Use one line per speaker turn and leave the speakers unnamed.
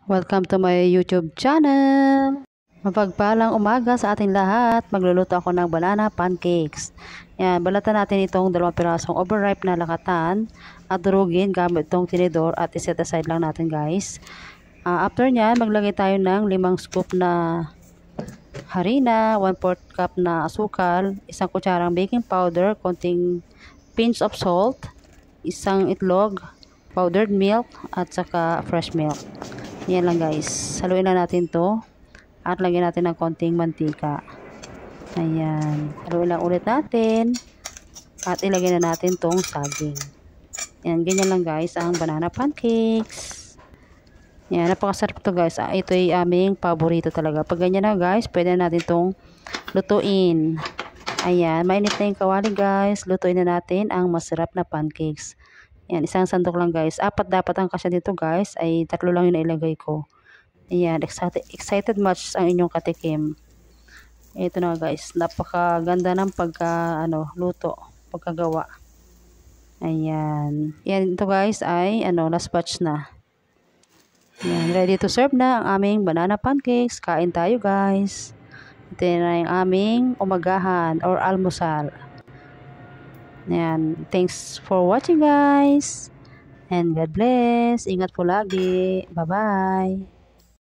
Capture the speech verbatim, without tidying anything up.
Welcome to my YouTube channel. Mapagpalang umaga sa ating lahat. Magluluto ako ng banana pancakes. Yan, balatan natin itong dalawang pirasong overripe na lakatan at durugin gamit itong tinidor at iset aside lang natin guys. Uh, after nyan, maglagay tayo ng limang scoop na harina, one fourth cup na asukal, isang kutsarang baking powder, konting pinch of salt, isang itlog, powdered milk at saka fresh milk. Yan lang guys. Haluin na natin to. At lagyan natin ng konting mantika. Ayan. Haluin lang ulit natin. At ilagay na natin tong saging. Yan. Ganyan lang guys ang banana pancakes. Yan. Napakasarap to guys. Ah, ito ay aming paborito talaga. Pag ganyan na guys, pwede na natin tong lutuin. Ayan. Mainit na yung kawali guys. Lutuin na natin ang masarap na pancakes. Yan, isang sandok lang guys. Apat dapat ang kasya dito guys. Ay tatlo lang yung nailagay ko. Ayan, excited, excited much ang inyong katikim. Ito na guys. Napakaganda ng pagka, ano, luto. Pagkagawa. Ayan. Yan, ito guys ay, ano, last batch na. Ayan, ready to serve na ang aming banana pancakes. Kain tayo guys. Ito na yung aming umagahan or almusal. Ayan. Thanks for watching guys. And God bless. Ingat po lagi. Bye-bye.